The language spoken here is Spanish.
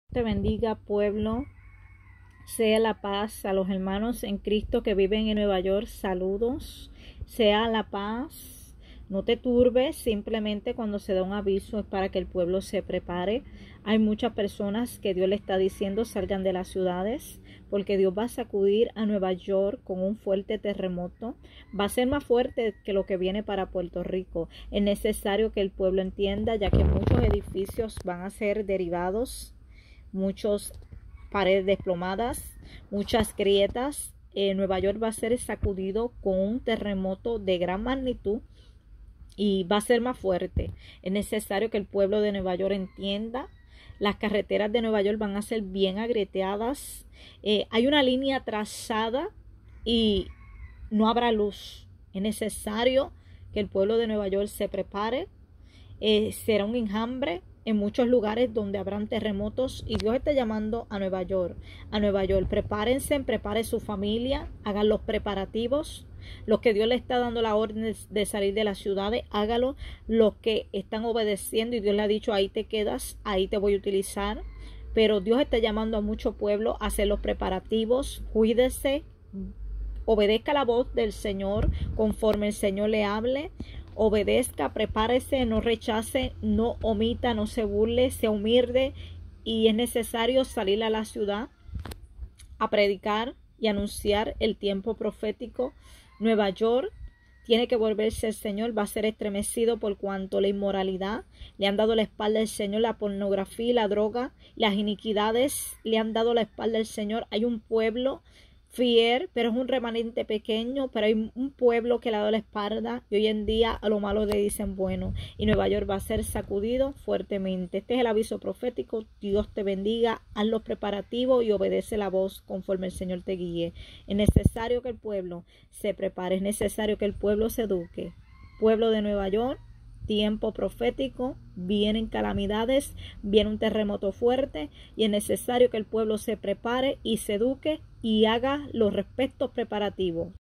Te bendiga, pueblo. Sea la paz a los hermanos en Cristo que viven en Nueva York. Saludos. Sea la paz. No te turbes, simplemente cuando se da un aviso es para que el pueblo se prepare. Hay muchas personas que Dios le está diciendo salgan de las ciudades, porque Dios va a sacudir a Nueva York con un fuerte terremoto. Va a ser más fuerte que lo que viene para Puerto Rico. Es necesario que el pueblo entienda, ya que muchos edificios van a ser derribados, muchas paredes desplomadas, muchas grietas. Nueva York va a ser sacudido con un terremoto de gran magnitud y va a ser más fuerte. Es necesario que el pueblo de Nueva York entienda. Las carreteras de Nueva York van a ser bien agrieteadas. Hay una línea trazada y no habrá luz. Es necesario que el pueblo de Nueva York se prepare. Será un enjambre en muchos lugares donde habrán terremotos y Dios está llamando a Nueva York. Prepárense, prepare su familia, hagan los preparativos. Los que Dios le está dando la orden de salir de las ciudades, hágalo. Los que están obedeciendo y Dios le ha dicho ahí te quedas, ahí te voy a utilizar. Pero Dios está llamando a mucho pueblo a hacer los preparativos. Cuídese, obedezca la voz del Señor conforme el Señor le hable. Obedezca, prepárese, no rechace, no omita, no se burle, sea humilde, y es necesario salir a la ciudad a predicar y anunciar el tiempo profético. Nueva York tiene que volverse el Señor, va a ser estremecido por cuanto la inmoralidad le han dado la espalda al Señor, la pornografía, la droga, las iniquidades le han dado la espalda al Señor. Hay un pueblo fiel, pero es un remanente pequeño, pero hay un pueblo que le ha dado la espalda y hoy en día a lo malo le dicen bueno, y Nueva York va a ser sacudido fuertemente. Este es el aviso profético. Dios te bendiga, haz los preparativos y obedece la voz conforme el Señor te guíe. Es necesario que el pueblo se prepare, es necesario que el pueblo se eduque. Pueblo de Nueva York, tiempo profético, vienen calamidades, viene un terremoto fuerte y es necesario que el pueblo se prepare y se eduque y haga los respectos preparativos.